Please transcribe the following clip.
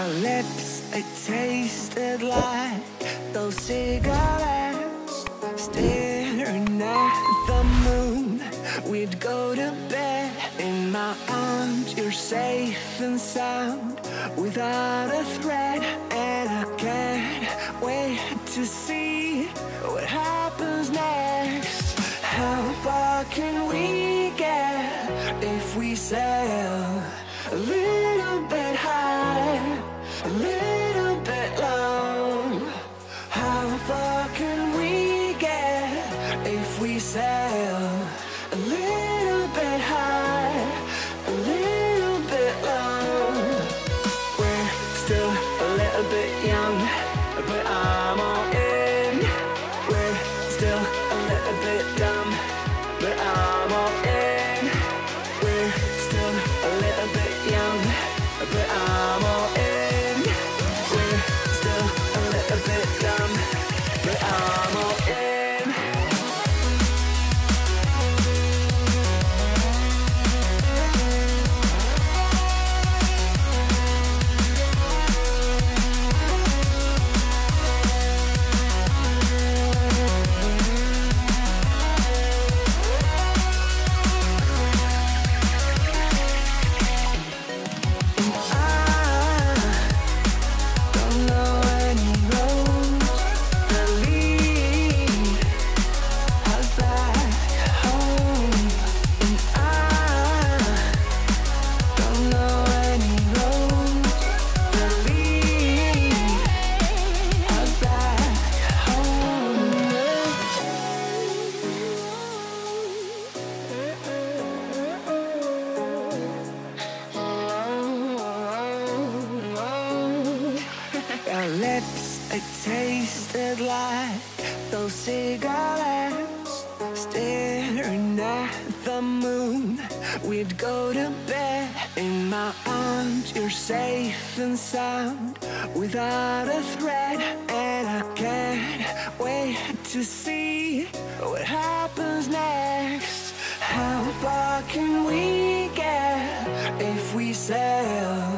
Our lips, they tasted like those cigarettes. Staring at the moon, we'd go to bed. In my arms, you're safe and sound, without a threat. And I can't wait to see what happens next. How far can we get if we sail a little bit high, a little bit low? How far can we get if we sail a little bit high, a little bit low? We're still a little bit young, but I'm all in. We're still a little bit dumb, but I'm all in. We're still a little bit young, but I'm all in. We're still a little bit dumb, but I'm all in. Our lips, they tasted like those cigarettes. Staring at the moon, we'd go to bed. In my arms, you're safe and sound, without a threat. And I can't wait to see what happens next. How far can we get if we sail